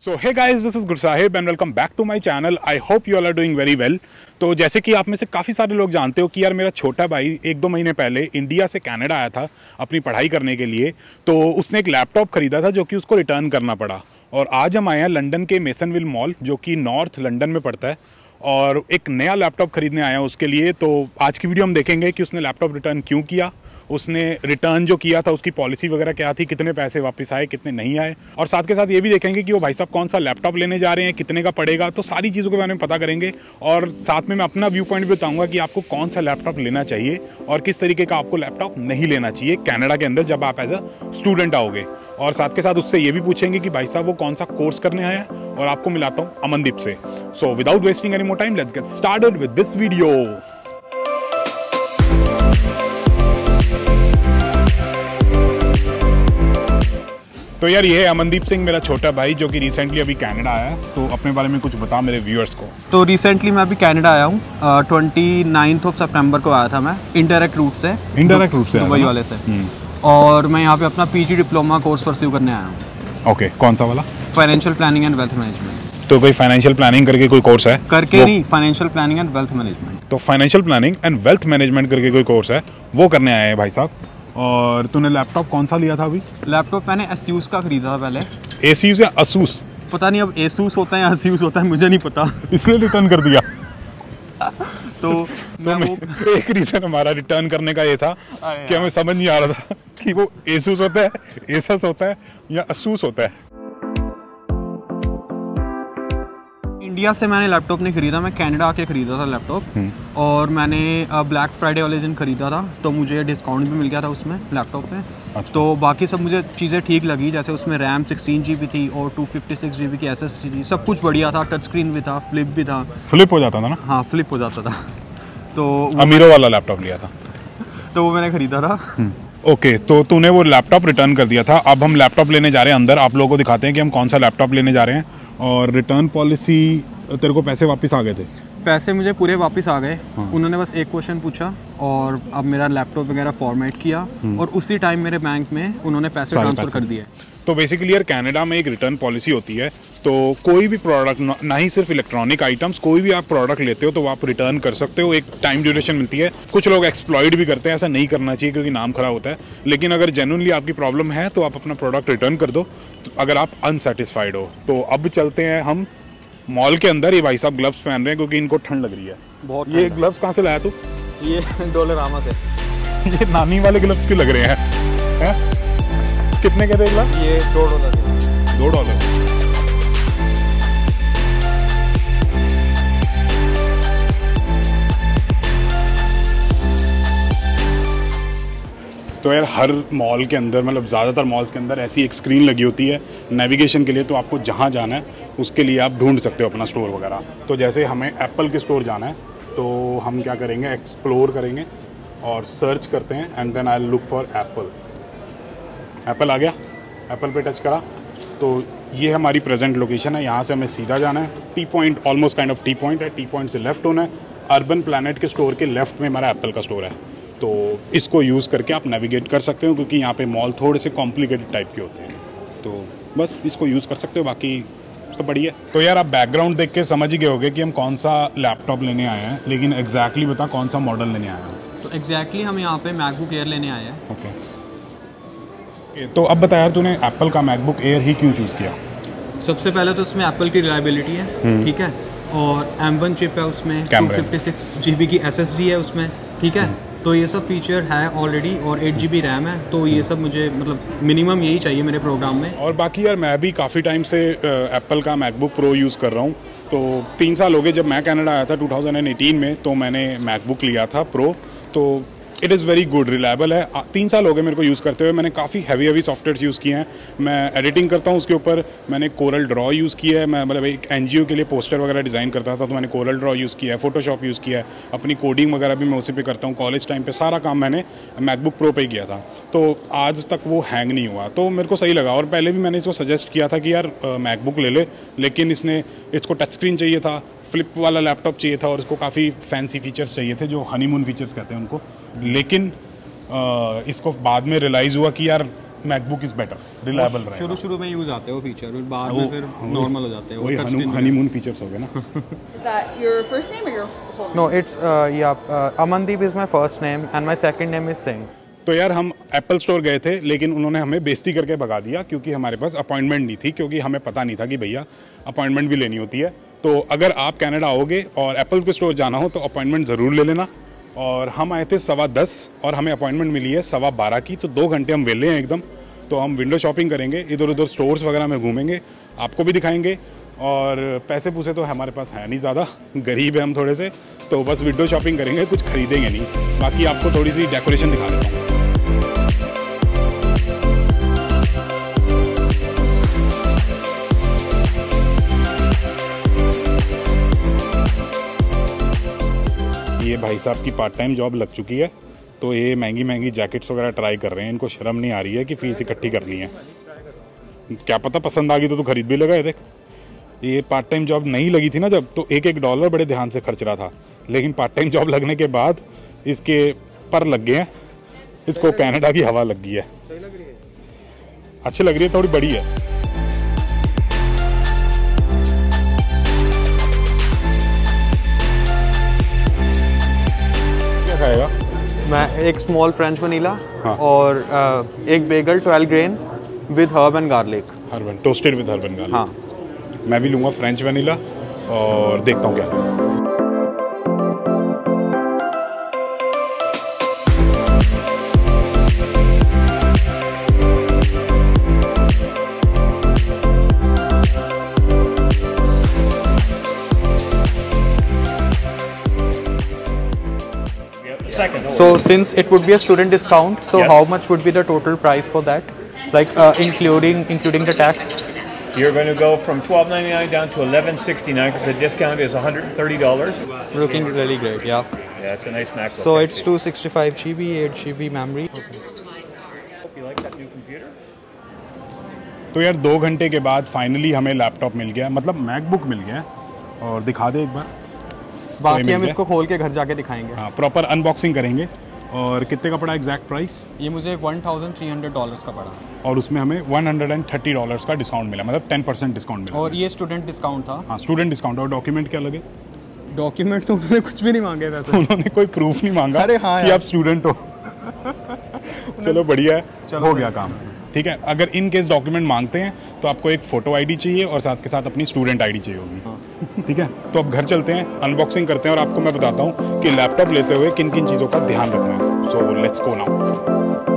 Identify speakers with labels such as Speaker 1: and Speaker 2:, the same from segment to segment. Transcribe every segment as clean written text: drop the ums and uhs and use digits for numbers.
Speaker 1: So hey guys, this is Gursahib and welcome back to my channel. I hope you all are doing very well. तो जैसे कि आप में से काफ़ी सारे लोग जानते हो कि यार मेरा छोटा भाई 1-2 महीने पहले इंडिया से कनाडा आया था अपनी पढ़ाई करने के लिए। तो उसने एक लैपटॉप खरीदा था जो कि उसको रिटर्न करना पड़ा। और आज हम आए हैं लंदन के मेसनविल मॉल जो कि नॉर्थ लंदन में पड़ता है और एक नया लैपटॉप खरीदने आया उसके लिए। तो आज की वीडियो हम देखेंगे कि उसने लैपटॉप रिटर्न क्यों किया, उसने रिटर्न जो किया था उसकी पॉलिसी वगैरह क्या थी, कितने पैसे वापस आए, कितने नहीं आए, और साथ के साथ ये भी देखेंगे कि वो भाई साहब कौन सा लैपटॉप लेने जा रहे हैं, कितने का पड़ेगा। तो सारी चीज़ों के बारे में पता करेंगे और साथ में मैं अपना व्यू पॉइंट भी बताऊंगा कि आपको कौन सा लैपटॉप लेना चाहिए और किस तरीके का आपको लैपटॉप नहीं लेना चाहिए कनाडा के अंदर जब आप एज अ स्टूडेंट आओगे। और साथ के साथ उससे ये भी पूछेंगे कि भाई साहब वो कौन सा कोर्स करने आया है, और आपको मिलाता हूँ अमनदीप से। So without wasting any more time, let's get started with this video. तो यार ये है अमनदीप सिंह, मेरा छोटा भाई जो कि रिसेंटली अभी कनाडा आया है। तो अपने बारे में कुछ बता मेरे व्यूअर्स को।
Speaker 2: तो रिसेंटली मैं अभी कनाडा आया हूँ। 29 सितंबर को आया था मैं इंडायरेक्ट रूट से दुबई वाले से। और मैं यहाँ पे अपना पीजी डिप्लोमा कोर्स परस्यू करने आया हूँ।
Speaker 1: ओके, कौन सा वाला?
Speaker 2: Financial planning and wealth management.
Speaker 1: तो कोई फाइनेंशियल प्लानिंग करके कोई कोर्स है?
Speaker 2: करके नहीं, financial planning and wealth management.
Speaker 1: तो financial planning and wealth management करके कोई कोर्स है, वो करने आए हैं भाई साहब। और तूने लैपटॉप कौन सा लिया था अभी?
Speaker 2: लैपटॉप मैंने एसूस का खरीदा था पहले।
Speaker 1: एसूस या असूस?
Speaker 2: पता नहीं अब एसूस होता है या एसूस होता है, मुझे नहीं पता,
Speaker 1: इसलिए रिटर्न कर दिया।
Speaker 2: तो
Speaker 1: एक रीजन हमारा रिटर्न करने का ये था कि हमें समझ नहीं आ रहा था कि वो एसूस होता है, एसस होता है या असूस होता है।
Speaker 2: इंडिया से मैंने लैपटॉप नहीं खरीदा, मैं कनाडा आके खरीदा था लैपटॉप। और मैंने ब्लैक फ्राइडे वाले दिन खरीदा था, तो मुझे डिस्काउंट भी मिल गया था उसमें लैपटॉप में। अच्छा। तो बाकी सब मुझे चीज़ें ठीक लगी, जैसे उसमें रैम 16 GB थी और 256 GB की SSD थी, सब कुछ बढ़िया था। टच स्क्रीन भी था, फ्लिप भी था।
Speaker 1: फ्लिप हो जाता था ना?
Speaker 2: हाँ, फ्लिप हो जाता था। तो
Speaker 1: अमीरों वाला लैपटॉप लिया था
Speaker 2: तो वो मैंने खरीदा था।
Speaker 1: ओके, तो तूने वो लैपटॉप रिटर्न कर दिया था। अब हम लैपटॉप लेने जा रहे हैं अंदर, आप लोगों को दिखाते हैं कि हम कौन सा लैपटॉप लेने जा रहे हैं। और रिटर्न पॉलिसी, तेरे को पैसे वापस आ गए थे?
Speaker 2: पैसे मुझे पूरे वापस आ गए। हाँ। उन्होंने बस एक क्वेश्चन पूछा और अब मेरा लैपटॉप वगैरह फॉर्मेट किया और उसी टाइम मेरे बैंक में उन्होंने पैसे ट्रांसफ़र कर दिए।
Speaker 1: तो बेसिकली यार कनाडा में एक रिटर्न पॉलिसी होती है। तो कोई भी प्रोडक्ट, ना ही सिर्फ इलेक्ट्रॉनिक आइटम्स, कोई भी आप प्रोडक्ट लेते हो तो आप रिटर्न कर सकते हो। एक टाइम ड्यूरेशन मिलती है। कुछ लोग एक्सप्लॉइट भी करते हैं, ऐसा नहीं करना चाहिए क्योंकि नाम खराब होता है। लेकिन अगर जेन्युइनली आपकी प्रॉब्लम है तो आप अपना प्रोडक्ट रिटर्न कर दो, तो अगर आप अनसेटिस्फाइड हो। तो अब चलते हैं हम मॉल के अंदर। ये भाई साहब ग्लव्स पहन रहे हैं क्योंकि इनको ठंड लग रही है बहुत। ये ग्लव्स कहाँ से लाया तू?
Speaker 2: ये डॉलरामा से।
Speaker 1: ये नानी वाले ग्लव्स क्यों लग रहे हैं? कितने के थे ग्लव्स?
Speaker 2: ये $2।
Speaker 1: $2। तो यार हर मॉल के अंदर, मतलब ज़्यादातर मॉल्स के अंदर ऐसी एक स्क्रीन लगी होती है नेविगेशन के लिए। तो आपको जहाँ जाना है उसके लिए आप ढूंढ सकते हो अपना स्टोर वगैरह। तो जैसे हमें एप्पल के स्टोर जाना है तो हम क्या करेंगे, एक्सप्लोर करेंगे और सर्च करते हैं and then I look for Apple. Apple आ गया, एप्पल पे टच करा तो ये हमारी प्रेजेंट लोकेशन है। यहाँ से हमें सीधा जाना है। T point, almost kind of T point है। टी पॉइंट से लेफ्ट होना है। अर्बन प्लैनेट के स्टोर के लेफ्ट में हमारा एप्पल का स्टोर है। तो इसको यूज़ करके आप नेविगेट कर सकते हो क्योंकि यहाँ पे मॉल थोड़े से कॉम्प्लिकेटेड टाइप के होते हैं। तो बस इसको यूज़ कर सकते हो, बाकी सब बढ़िया। तो यार आप बैकग्राउंड देख के समझ ही गए होगे कि हम कौन सा लैपटॉप लेने आए हैं, लेकिन एग्जैक्टली बता कौन सा मॉडल लेने आए हैं।
Speaker 2: तो एग्जैक्टली हम यहाँ पे मैकबुक एयर लेने आए हैं।
Speaker 1: ओके, तो अब बता यार, तूने एप्पल का मैकबुक एयर ही क्यों चूज़ किया?
Speaker 2: सबसे पहले तो उसमें एप्पल की रिलायबिलिटी है, ठीक है, और M1 चिप है उसमें, 256 GB की SSD है उसमें, ठीक है। तो ये सब फीचर है ऑलरेडी और 8 GB रैम है। तो ये सब मुझे मतलब मिनिमम यही चाहिए मेरे प्रोग्राम में। और
Speaker 1: बाकी यार मैं भी काफ़ी टाइम से एप्पल का मैकबुक प्रो यूज़ कर रहा हूँ। तो 3 साल हो गए। जब मैं कनाडा आया था 2018 में, तो मैंने मैकबुक लिया था प्रो। तो it is very good, reliable है। 3 साल हो गए मेरे को यूज़ करते हुए। मैंने काफ़ी हैवी सॉफ्टवेयर यूज़ किए हैं। मैं एडिटिंग करता हूँ उसके ऊपर। मैंने कोरल ड्रॉ यूज़ किया है। मैं मतलब एक NGO के लिए पोस्टर वगैरह डिज़ाइन करता था तो मैंने कोरल ड्रॉ यूज़ किया है। फोटोशॉप यूज़ किया है। अपनी कोडिंग वगैरह भी मैं उसी पे करता हूँ। कॉलेज टाइम पे सारा काम मैंने मैकबुक प्रो पे किया था। तो आज तक वो हैंग नहीं हुआ, तो मेरे को सही लगा। और पहले भी मैंने इसको सजेस्ट किया था कि यार मैकबुक ले ले, लेकिन इसको टच स्क्रीन चाहिए था, फ्लिप वाला लैपटॉप चाहिए था और इसको काफ़ी फैंसी फीचर्स चाहिए थे, जो हनीमून फीचर्स कहते हैं उनको। लेकिन इसको बाद में रियलाइज़ हुआ कि यार मैकबुक इज बेटर, रिलायबल रहेगा।
Speaker 2: शुरू में यूज आते हो फीचर, बाद में फिर नॉर्मल हो जाते हैं।
Speaker 1: वही हनीमून फीचर्स हो गए ना।
Speaker 3: Is that your first name or your whole name?
Speaker 2: No, it's Amandeep is my first name and my second name is Singh.
Speaker 1: तो यार हम एप्पल स्टोर गए थे, लेकिन उन्होंने हमें बेइज्जती करके भगा दिया क्योंकि हमारे पास अपॉइंटमेंट नहीं थी, क्योंकि हमें पता नहीं था कि भैया अपॉइंटमेंट भी लेनी होती है। तो अगर आप कनाडा आओगे और एप्पल के स्टोर जाना हो तो अपॉइंटमेंट ज़रूर ले लेना। और हम आए थे 10:15 और हमें अपॉइंटमेंट मिली है 12:15 की, तो 2 घंटे हम वेले हैं एकदम। तो हम विंडो शॉपिंग करेंगे, इधर उधर स्टोर्स वगैरह में घूमेंगे, आपको भी दिखाएंगे। और पैसे पूसे तो हमारे पास है नहीं ज़्यादा, गरीब है हम थोड़े से, तो बस विंडो शॉपिंग करेंगे, कुछ खरीदेंगे नहीं। बाकी आपको थोड़ी सी डेकोरेशन दिखा देता हूँ। ये भाई साहब की पार्ट टाइम जॉब लग चुकी है, तो ये महंगी महंगी जैकेट्स वगैरह ट्राई कर रहे हैं। इनको शर्म नहीं आ रही है कि फ़ीस इकट्ठी करनी है। क्या पता पसंद आ गई तो तू खरीद भी लगा। ये देख, ये पार्ट टाइम जॉब नहीं लगी थी ना जब, तो $1 बड़े ध्यान से खर्च रहा था, लेकिन पार्ट टाइम जॉब लगने के बाद इसके पर लग गए हैं। इसको कनाडा की हवा लग गई है। अच्छी लग रही है, थोड़ी बड़ी है। खाएगा
Speaker 2: मैं एक स्मॉल फ्रेंच वनीला
Speaker 1: हाँ।
Speaker 2: और एक bagel 12 grain with herb and garlic.
Speaker 1: Herb and toasted with herb and garlic.
Speaker 2: हाँ,
Speaker 1: मैं भी लूँगा फ्रेंच वनीला और देखता हूँ क्या है।
Speaker 2: So since it would be a student discount, so
Speaker 4: Yes.
Speaker 2: how much would be the total price for that? Like including the tax?
Speaker 4: You're going to go from $12.99 down to $11.69 because the discount is $130.
Speaker 2: Looking really great, yeah.
Speaker 4: Yeah, it's a nice MacBook.
Speaker 2: So it's 265 GB, 8 GB memory.
Speaker 4: Hope you like that new computer.
Speaker 1: तो यार 2 घंटे के बाद finally हमें laptop मिल गया, मतलब MacBook मिल गया। और दिखा दे एक बार।
Speaker 2: बाकी
Speaker 1: मिल
Speaker 2: हम
Speaker 1: गया।
Speaker 2: इसको खोल के घर जाके दिखाएंगे।
Speaker 1: हाँ, प्रॉपर अनबॉक्सिंग करेंगे। और कितने का पड़ा एग्जैक्ट प्राइस?
Speaker 2: ये मुझे $1,300 का पड़ा
Speaker 1: और उसमें हमें $130 का डिस्काउंट मिला, मतलब 10% डिस्काउंट मिला।
Speaker 2: और ये स्टूडेंट डिस्काउंट था।
Speaker 1: हाँ, स्टूडेंट डिस्काउंट। और डॉक्यूमेंट क्या लगे?
Speaker 2: डॉक्यूमेंट तो उन्होंने कुछ भी नहीं मांगे वैसे।
Speaker 1: उन्होंने कोई प्रूफ नहीं मांगा।
Speaker 2: अरे हाँ
Speaker 1: कि
Speaker 2: यार।
Speaker 1: आप स्टूडेंट हो। चलो बढ़िया है,
Speaker 2: चलो
Speaker 1: हो गया काम। ठीक है, अगर इन केस डॉक्यूमेंट मांगते हैं तो आपको एक फ़ोटो आईडी चाहिए और साथ के साथ अपनी स्टूडेंट आईडी चाहिए होगी। ठीक है, तो अब घर चलते हैं, अनबॉक्सिंग करते हैं और आपको मैं बताता हूँ कि लैपटॉप लेते हुए किन किन चीज़ों का ध्यान रखना है। So let's go now.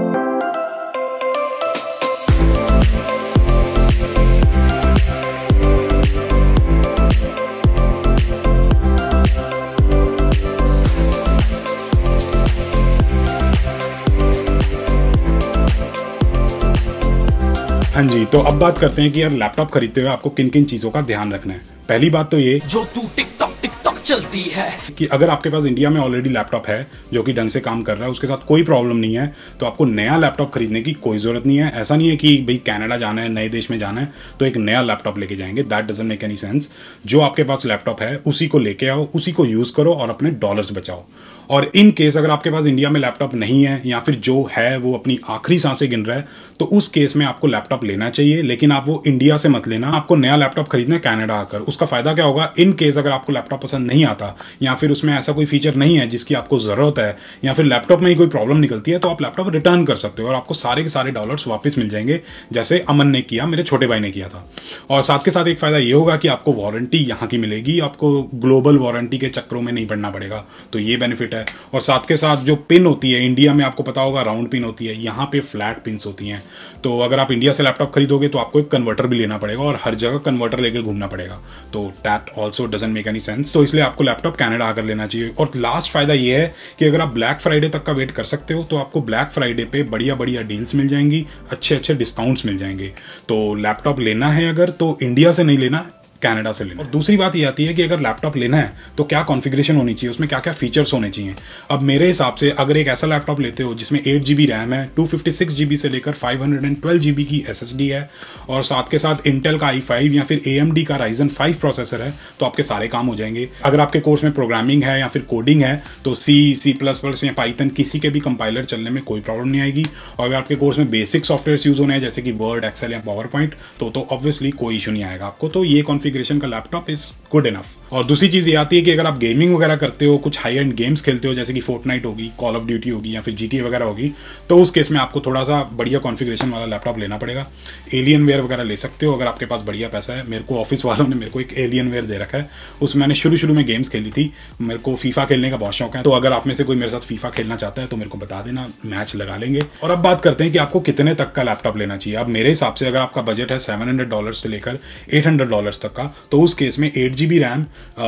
Speaker 1: हाँ जी, तो अब बात करते हैं कि यार लैपटॉप खरीदते हुए आपको किन किन चीज़ों का ध्यान रखना है। पहली बात तो ये
Speaker 5: जो तू टिकटॉक चलती है
Speaker 1: कि अगर आपके पास इंडिया में ऑलरेडी लैपटॉप है जो कि ढंग से काम कर रहा है, उसके साथ कोई प्रॉब्लम नहीं है, तो आपको नया लैपटॉप खरीदने की कोई ज़रूरत नहीं है। ऐसा नहीं है कि भाई कनाडा जाना है, नए देश में जाना है तो एक नया लैपटॉप लेके जाएंगे, that doesn't make any sense. जो आपके पास लैपटॉप है उसी को लेके आओ, उसी को यूज़ करो और अपने डॉलर्स बचाओ। और इन केस अगर आपके पास इंडिया में लैपटॉप नहीं है या फिर जो है वो अपनी आखिरी सांसें गिन रहा है, तो उस केस में आपको लैपटॉप लेना चाहिए, लेकिन आप वो इंडिया से मत लेना। आपको नया लैपटॉप खरीदना है कनाडा आकर। उसका फायदा क्या होगा, इन केस अगर आपको लैपटॉप पसंद नहीं आता या फिर उसमें ऐसा कोई फीचर नहीं है जिसकी आपको जरूरत है या फिर लैपटॉप में ही कोई प्रॉब्लम निकलती है, तो आप लैपटॉप रिटर्न कर सकते हो और आपको सारे के सारे डॉलर्स वापस मिल जाएंगे, जैसे अमन ने किया, मेरे छोटे भाई ने किया था। और साथ के साथ एक फायदा ये होगा कि आपको वारंटी यहाँ की मिलेगी, आपको ग्लोबल वारंटी के चक्करों में नहीं पड़ना पड़ेगा, तो ये बेनिफिट है। और साथ के साथ जो पिन होती है, इंडिया में आपको पता होगा राउंड पिन होती है, यहाँ पे फ्लैट पिन्स होती हैं। तो अगर आप इंडिया से लैपटॉप खरीदोगे तो आपको एक कन्वर्टर भी लेना पड़ेगा और हर जगह कन्वर्टर लेके घूमना पड़ेगा, तो that also doesn't make any sense. तो इसलिए आपको लैपटॉप कनाडा आकर लेना चाहिए। और लास्ट फायदा ये है कि अगर आप ब्लैक फ्राइडे तक का वेट कर सकते हो तो आपको ब्लैक फ्राइडे पे बढ़िया बढ़िया डील्स मिल जाएंगी, अच्छे अच्छे डिस्काउंट्स मिल जाएंगे। तो लैपटॉप लेना है अगर, तो इंडिया से नहीं लेना, कनाडा से लेना। और दूसरी बात ये आती है कि अगर लैपटॉप लेना है तो क्या कॉन्फ़िगरेशन होनी चाहिए, उसमें क्या क्या फीचर्स होने चाहिए। अब मेरे हिसाब से अगर एक ऐसा लैपटॉप लेते हो जिसमें 8 GB रैम है, 256 GB से लेकर 512 GB की SSD है और साथ के साथ इंटेल का i5 या फिर AMD का Ryzen 5 प्रोसेसर है, तो आपके सारे काम हो जाएंगे। अगर आपके कोर्स में प्रोग्रामिंग है या फिर कोडिंग है तो C++ या पाइथन किसी के भी कंपाइलर चलने में कोई प्रॉब्लम नहीं आएगी। और अगर आपके कोर्स में बेसिक सॉफ्टवेयर यूज होने हैं जैसे कि वर्ड, एक्सेल या पावर पॉइंट, तो ऑब्वियसली कोई इशू नहीं आएगा आपको। तो ये कॉन्फ़िगरेशन का लैपटॉप इज गुड इनफ। और दूसरी चीज ये आती है कि अगर आप गेमिंग वगैरह करते हो, कुछ हाई एंड गेम्स खेलते हो जैसे कि फोर्टनाइट होगी, कॉल ऑफ ड्यूटी होगी या फिर GTA वगैरह होगी, तो उस केस में आपको थोड़ा सा बढ़िया कॉन्फ़िगरेशन वाला लैपटॉप लेना पड़ेगा। एलियनवेयर वगैरह ले सकते हो अगर आपके पास बढ़िया पैसा है। मेरे को ऑफिस वालों ने मेरे को एक एलियनवेयर दे रखा है, उसमें मैंने शुरू में गेम्स खेली थी। मेरे को फीफा खेलने का बहुत शौक है, तो अगर आप में से कोई मेरे साथ फीफा खेलना चाहता है तो मेरे को बता देना, मैच लगा लेंगे। और अब बात करते हैं कि आपको कितने तक का लैपटॉप लेना चाहिए। अब मेरे हिसाब से अगर आपका बजट है $700 से लेकर $800 तक का, तो उस केस में 8 GB रैम,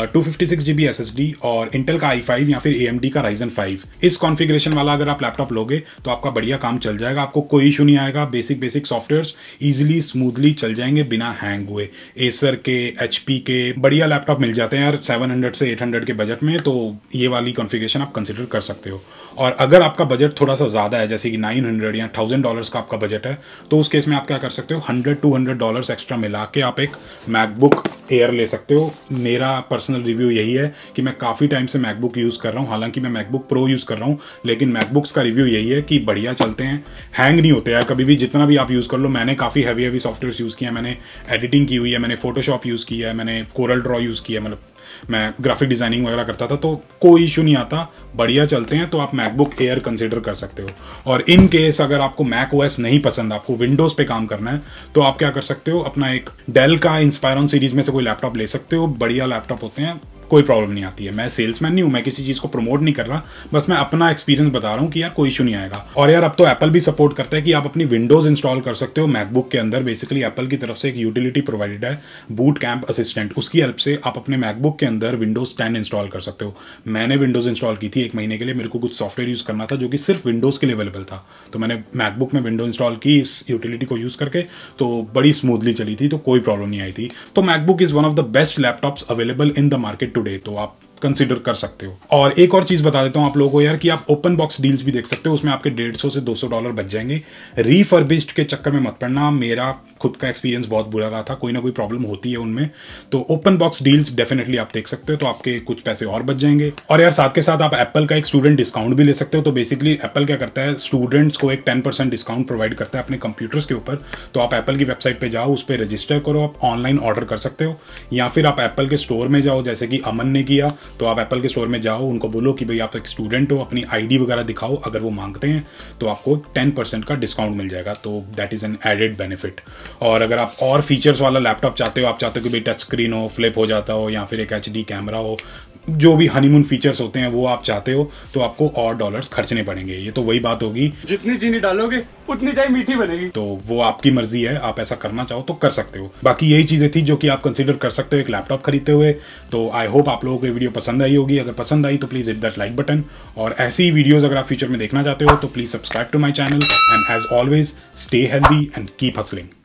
Speaker 1: 256 GB SSD और इंटेल का i5 या फिर AMD का Ryzen 5, इस कॉन्फ़िगरेशन वाला अगर आप लैपटॉप लोगे तो आपका बढ़िया काम चल जाएगा। आपको कोई इशू नहीं आएगा, बेसिक सॉफ्टवेयर्स इजीली स्मूथली चल जाएंगे बिना हैंग हुए। एसर के, HP के बढ़िया लैपटॉप मिल जाते हैं यार 700 से 800 के बजट में, तो ये वाली कॉन्फ़िगरेशन आप कंसिडर कर सकते हो। और अगर आपका बजट थोड़ा सा ज़्यादा है जैसे कि $900 या $1000 का आपका बजट है, तो उस केस में आप क्या कर सकते हो, $100-200 एक्स्ट्रा मिला के आप एक मैकबुक एयर ले सकते हो। मेरा पर्सनल रिव्यू यही है कि मैं काफ़ी टाइम से मैकबुक यूज़ कर रहा हूँ, हालांकि मैं मैकबुक प्रो यूज़ कर रहा हूँ, लेकिन मैकबुक्स का रिव्यू यही है कि बढ़िया चलते हैं, हैंग नहीं होते यार कभी भी, जितना भी आप यूज़ कर लो। मैंने काफ़ी हैवी सॉफ्टवेयर यूज़ किया, मैंने एडिटिंग की हुई है, मैंने फोटोशॉप यूज़ किया है, मैंने कोरल ड्रॉ यूज़ किया है, मतलब मैं ग्राफिक डिजाइनिंग वगैरह करता था, तो कोई इशू नहीं आता, बढ़िया चलते हैं। तो आप मैकबुक एयर कंसीडर कर सकते हो। और इन केस अगर आपको मैक OS नहीं पसंद, आपको विंडोज पे काम करना है, तो आप क्या कर सकते हो, अपना एक डेल का इंस्पायरॉन सीरीज में से कोई लैपटॉप ले सकते हो। बढ़िया लैपटॉप होते हैं, कोई प्रॉब्लम नहीं आती है। मैं सेल्समैन नहीं हूं, मैं किसी चीज को प्रमोट नहीं कर रहा, बस मैं अपना एक्सपीरियंस बता रहा हूं कि यार कोई इशू नहीं आएगा। और यार अब तो एप्पल भी सपोर्ट करता है कि आप अपनी विंडोज इंस्टॉल कर सकते हो मैकबुक के अंदर। बेसिकली एप्पल की तरफ से एक यूटिलिटी प्रोवाइडेड है, बूट कैंप असिस्टेंट, उसकी हेल्प से आप अपने मैकबुक के अंदर विंडोज 10 इंस्टॉल कर सकते हो। मैंने विंडोज इंस्टॉल की थी 1 महीने के लिए, मेरे को कुछ सॉफ्टवेयर यूज करना था जो कि सिर्फ विंडोज के लिए अवेलेबल था, तो मैंने मैकबुक में विंडोज इंस्टॉल की इस यूटिलिटी को यूज करके, तो बड़ी स्मूथली चली थी, तो कोई प्रॉब्लम नहीं आई थी। तो MacBook is one of the best laptops available in the market today, तो आप कंसीडर कर सकते हो। और एक और चीज बता देता हूं आप लोगों को यार कि आप ओपन बॉक्स डील्स भी देख सकते हो, उसमें आपके $150 से $200 बच जाएंगे। रीफर्बिश्ड के चक्कर में मत पड़ना, मेरा खुद का एक्सपीरियंस बहुत बुरा रहा था, कोई ना कोई प्रॉब्लम होती है उनमें। तो ओपन बॉक्स डील्स डेफिनेटली आप देख सकते हो, तो आपके कुछ पैसे और बच जाएंगे। और यार साथ के साथ आप एप्पल का एक स्टूडेंट डिस्काउंट भी ले सकते हो। तो बेसिकली एप्पल क्या करता है, स्टूडेंट्स को एक 10% डिस्काउंट प्रोवाइड करता है अपने कंप्यूटर्स के ऊपर। तो आप एप्पल की वेबसाइट पे जाओ, उस पर रजिस्टर करो, आप ऑनलाइन ऑर्डर कर सकते हो, या फिर आप एप्पल के स्टोर में जाओ जैसे कि अमन ने किया। तो आप एप्पल के स्टोर में जाओ, उनको बोलो कि भाई आप एक स्टूडेंट हो, अपनी ID वगैरह दिखाओ, अगर वो मांगते हैं तो आपको 10% का डिस्काउंट मिल जाएगा। तो that is an added benefit. और अगर आप और फीचर्स वाला लैपटॉप चाहते हो, आप चाहते हो कि भाई टच स्क्रीन हो, फ्लिप हो जाता हो, या फिर एक HD कैमरा हो, जो भी हनीमून फीचर्स होते हैं वो आप चाहते हो, तो आपको और डॉलर्स खर्चने पड़ेंगे। ये तो वही बात होगी,
Speaker 6: जितनी चीनी डालोगे उतनी चाय मीठी बनेगी।
Speaker 1: तो वो आपकी मर्जी है, आप ऐसा करना चाहो तो कर सकते हो। बाकी यही चीजें थी जो कि आप कंसीडर कर सकते हो एक लैपटॉप खरीदते हुए। तो आई होप आप लोगों को ये वीडियो पसंद आई होगी। अगर पसंद आई तो please hit that like button, और ऐसी ही वीडियोस अगर आप फ्यूचर में देखना चाहते हो तो please subscribe to my channel, and as always stay healthy and keep hustling.